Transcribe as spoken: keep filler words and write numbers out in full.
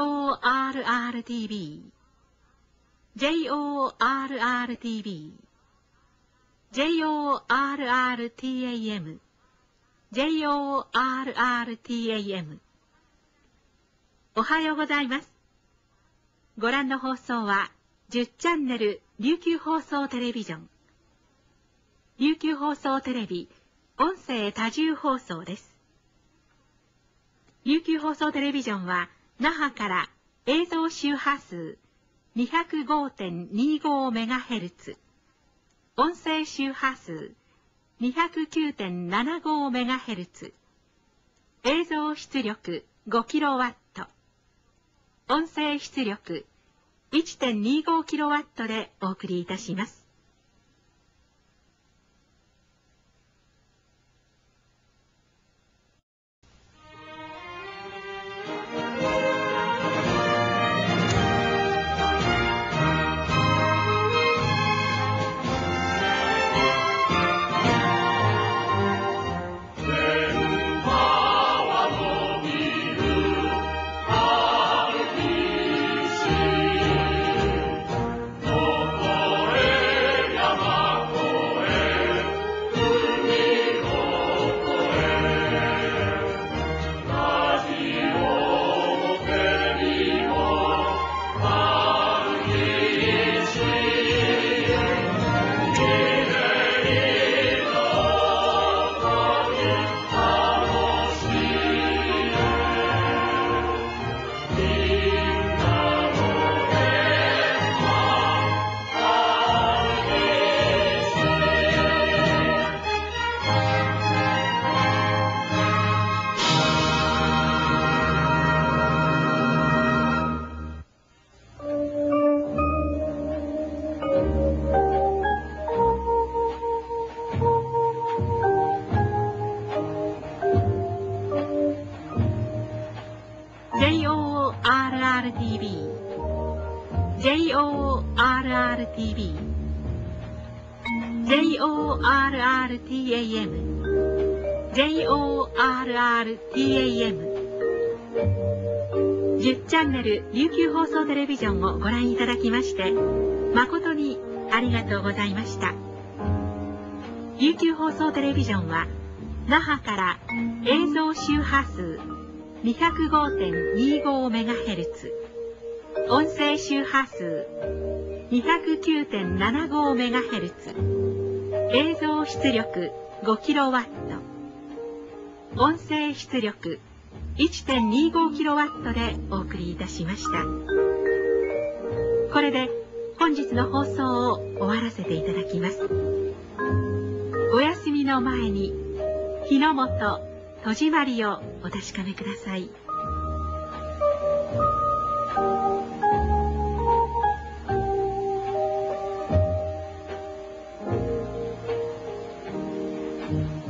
オーアールアールティーブイ、ジェイオーアールアールティーブイ、ジェイオーアールアールティーエーエム、ジェイオーアールアールティーエーエム。おはようございます。ご覧の放送はじゅうチャンネル琉球放送テレビジョン。琉球放送テレビ音声多重放送です。琉球放送テレビジョンは那覇から映像周波数 にひゃくごてんにじゅうごメガヘルツ、音声周波数 にひゃくきゅうてんななじゅうごメガヘルツ、映像出力 ごキロワット、音声出力 いってんにじゅうごキロワットでお送りいたします。ジェイオーアールアールティーブイ、ジェイオーアールアールティーブイ、ジェイオーアールアールティーエーエム、ジェイオーアールアールティーエーエム。じゅうチャンネル琉球放送テレビジョンをご覧いただきまして誠にありがとうございました。琉球放送テレビジョンは那覇から映像周波数 にひゃくごてんにじゅうごメガヘルツ、音声周波数 にひゃくきゅうてんななじゅうごメガヘルツ、映像出力 ごキロワット、音声出力 いってんにじゅうごキロワットでお送りいたしました。これで本日の放送を終わらせていただきます。お休みの前に火の元戸締まりをお確かめください。うん。